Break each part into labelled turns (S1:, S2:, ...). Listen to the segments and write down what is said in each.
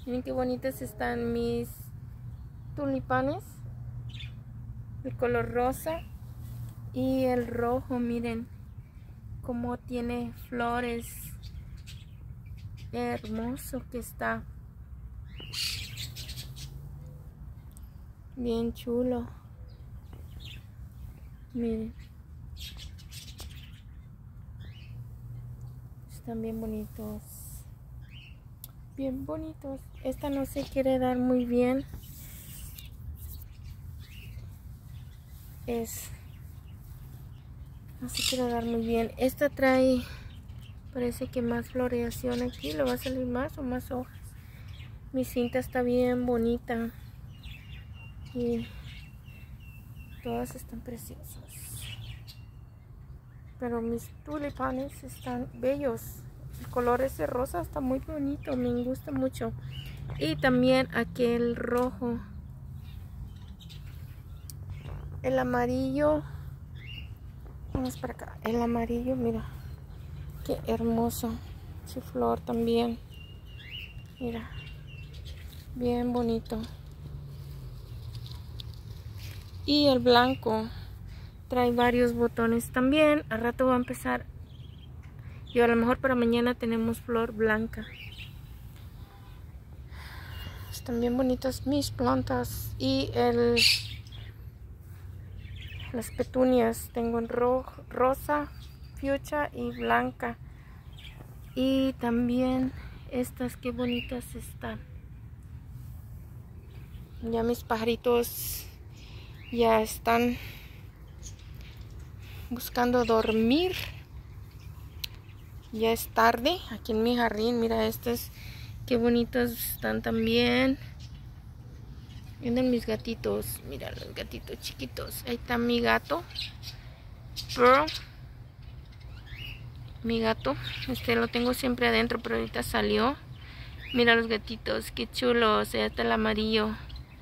S1: Miren qué bonitas están mis tulipanes. El color rosa y el rojo, miren cómo tiene flores. Hermoso que está. Bien chulo. Miren. Están bien bonitos. Bien bonitos. Esta no se quiere dar muy bien. No se quiere dar muy bien. Esta trae, parece que más floreación aquí. Le va a salir más o más hojas. Mi cinta está bien bonita. Y todas están preciosas. Pero mis tulipanes están bellos. El color ese rosa está muy bonito. Me gusta mucho. Y también aquel rojo. El amarillo. Vamos para acá. El amarillo, mira. Qué hermoso. Su flor también. Mira. Bien bonito. Y el blanco. Trae varios botones también. Al rato va a empezar. Y a lo mejor para mañana tenemos flor blanca. Están bien bonitas mis plantas. Y las petunias. Tengo en rosa, fuchsia y blanca. Y también estas, qué bonitas están. Ya mis pajaritos ya están buscando dormir. Ya es tarde aquí en mi jardín. Mira estos, qué bonitos están también. Miren mis gatitos. Mira los gatitos chiquitos. Ahí está mi gato Pearl. Mi gato. Lo tengo siempre adentro, pero ahorita salió. Mira los gatitos, qué chulos. Allá está el amarillo.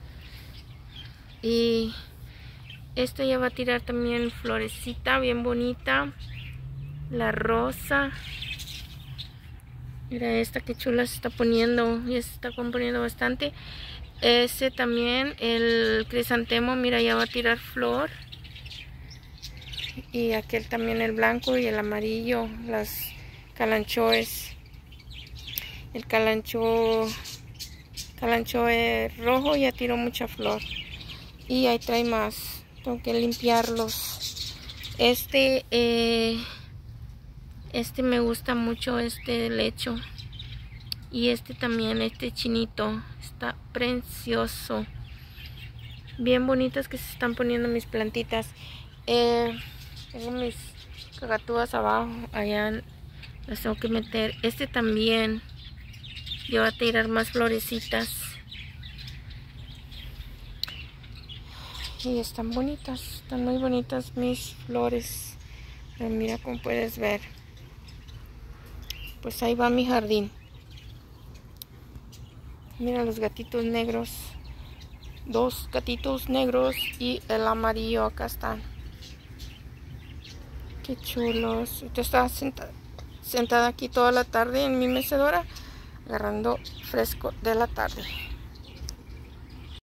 S1: Y esta ya va a tirar también florecita bien bonita. La rosa. Mira esta qué chula se está poniendo. Ya se está componiendo bastante. Ese también, el crisantemo, mira, ya va a tirar flor. Y aquel también, el blanco y el amarillo. Las calanchoes. El calanchoe rojo ya tiró mucha flor. Y ahí trae más. Tengo que limpiarlos. Este me gusta mucho, este lecho. Y este también, este chinito. Está precioso. Bien bonitas que se están poniendo mis plantitas. Tengo mis cacatúas abajo. Allá las tengo que meter. Este también. Ya va a tirar más florecitas. Y están bonitas, están muy bonitas mis flores. Pero mira como puedes ver. Pues ahí va mi jardín. Mira los gatitos negros. Dos gatitos negros y el amarillo acá están. Qué chulos. Yo estaba sentada aquí toda la tarde en mi mecedora, agarrando fresco de la tarde.